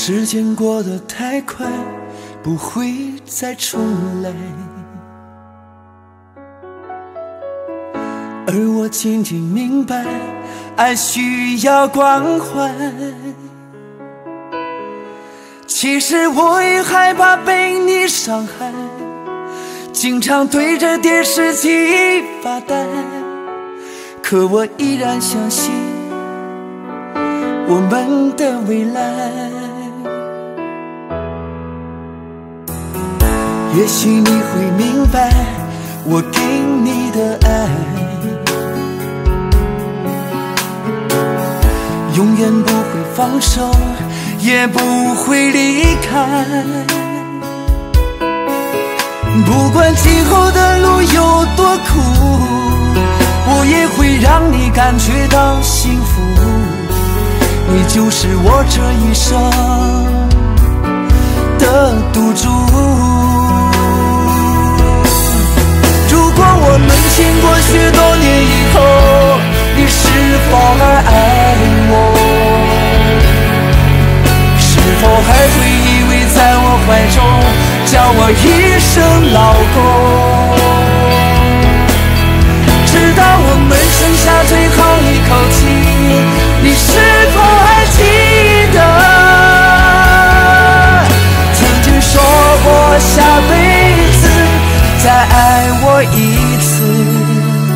时间过得太快，不会再重来。而我渐渐明白，爱需要关怀。其实我也害怕被你伤害，经常对着电视机发呆。可我依然相信我们的未来。也许你会明白我给你的爱，永远不会放手，也不会离开。不管今后的路有多苦，我也会让你感觉到幸福。你就是我这一生的赌注。如果我们经过许多年以后，你是否还爱我？是否还会依偎在我怀中，叫我一声老公？直到我们剩下最后一口气，你是否还记得曾经说过下辈子再爱我一次？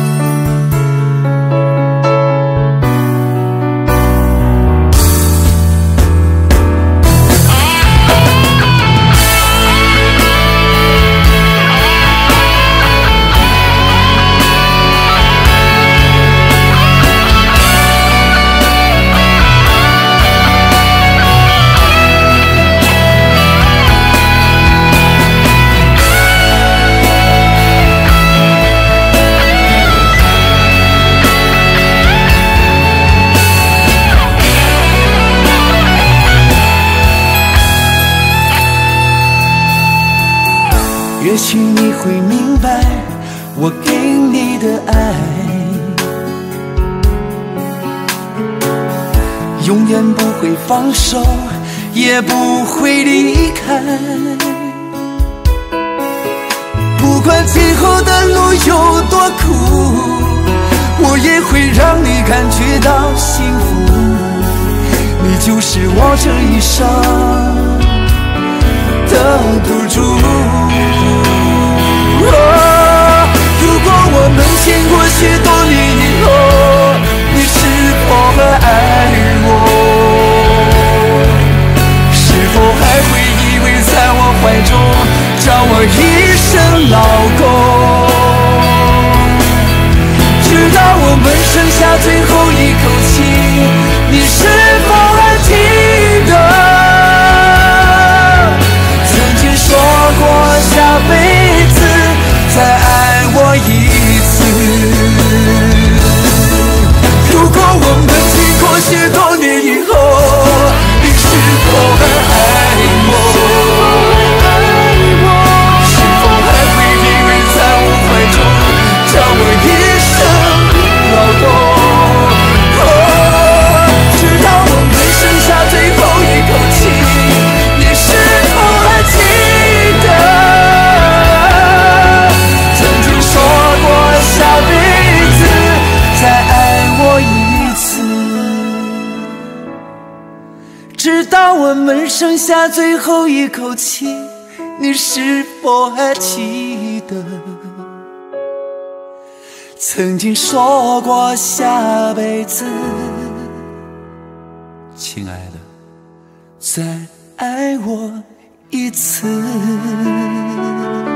也许你会明白我给你的爱，永远不会放手，也不会离开。不管今后的路有多苦，我也会让你感觉到幸福。你就是我这一生的赌注。如果我们经过许多年以后，你是否还爱我？是否还会依偎在我怀中，叫我一声老公？直到我们剩下最后一口气，你是否还记得说过下辈子再爱我一次？如果我们经过许多年以后，你是否还爱我？是否还会依偎在我怀中，叫我一声老公？直到我们剩下最后一口气，你是否还记得曾经说过下辈子再爱我一次？直到我们剩下最后一口气，你是否还记得曾经说过下辈子，亲爱的，再爱我一次？